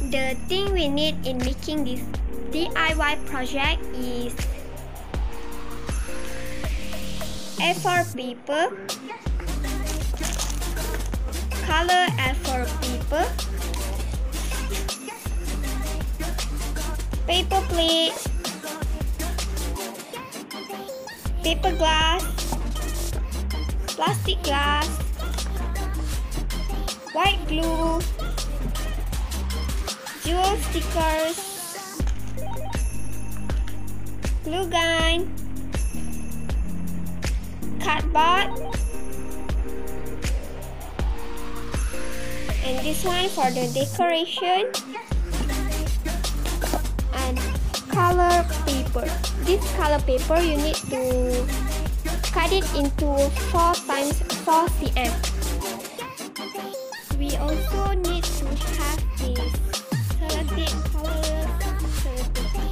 The thing we need in making this DIY project is A4 paper, color A4 paper, paper plate, paper glass, plastic glass, white glue, jewel stickers, glue gun, cardboard, and this one for the decoration, and color paper. This color paper you need to cut it into 4 times 4 cm. We also need to have this sellotape color sellotape.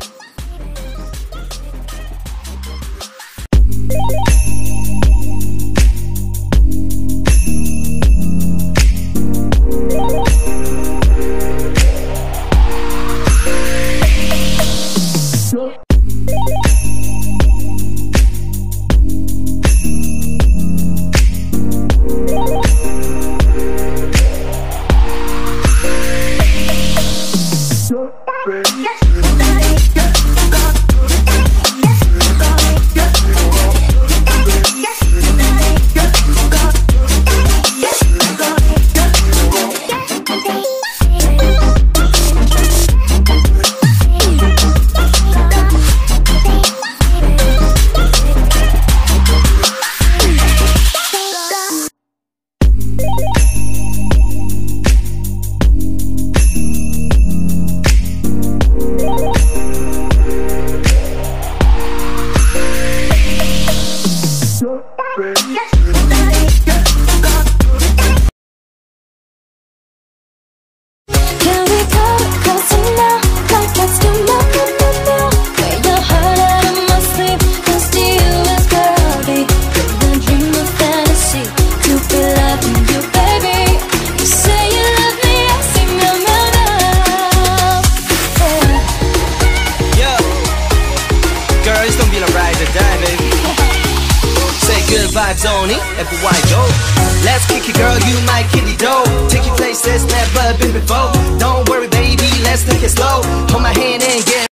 Vibes on it, FY go. Let's kick it, girl, you might kill it dough. Take you places never been before. Don't worry, baby, let's take it slow. Hold my hand and get